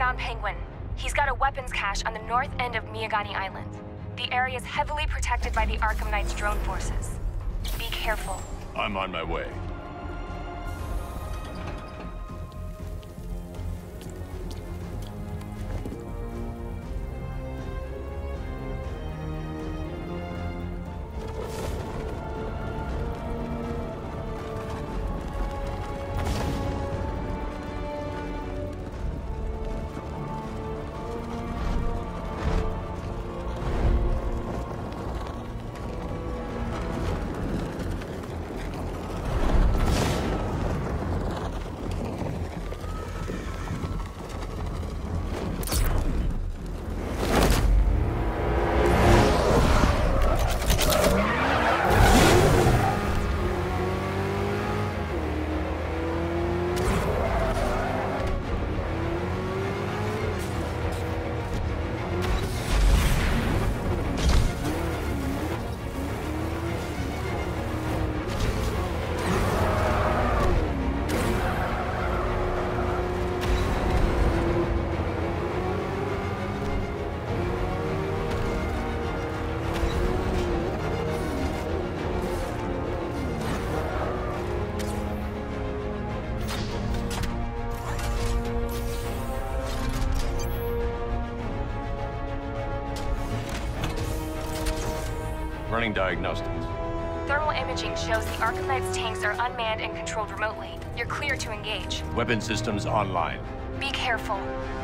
found Penguin. He's got a weapons cache on the north end of Miyagani Island. The area is heavily protected by the Arkham Knight's drone forces. Be careful. I'm on my way. Running diagnostics. Thermal imaging shows the Arkham Knight's tanks are unmanned and controlled remotely. You're clear to engage. Weapon systems online. Be careful.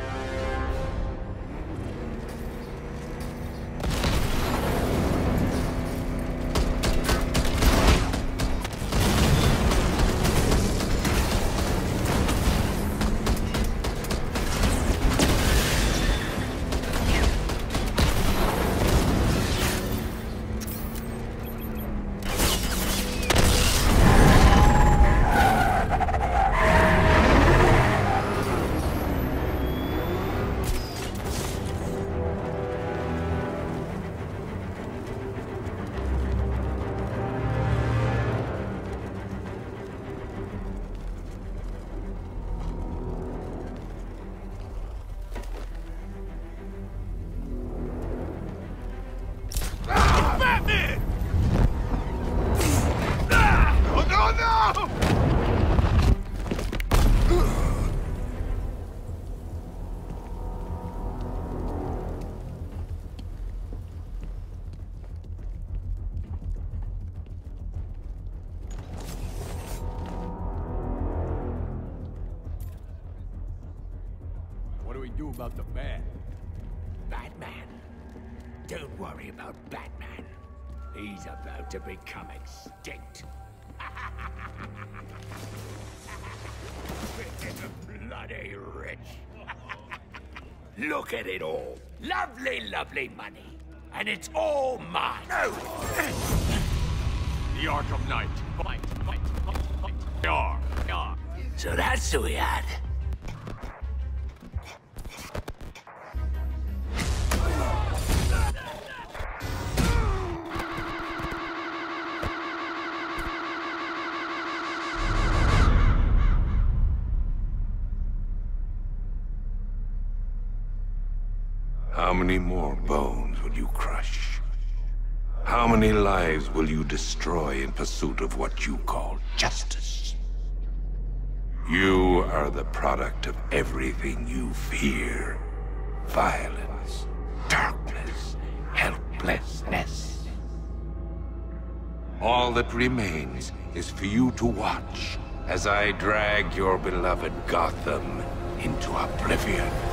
What do we do about the man? Batman? Don't worry about Batman. He's about to become extinct. Bloody rich. Look at it all. Lovely, lovely money. And it's all mine. No! The Arkham Knight. Fight, fight, fight, fight. Yar, yar. So that's who we had. How many more bones will you crush? How many lives will you destroy in pursuit of what you call justice? You are the product of everything you fear. Violence, darkness, helplessness. All that remains is for you to watch as I drag your beloved Gotham into oblivion.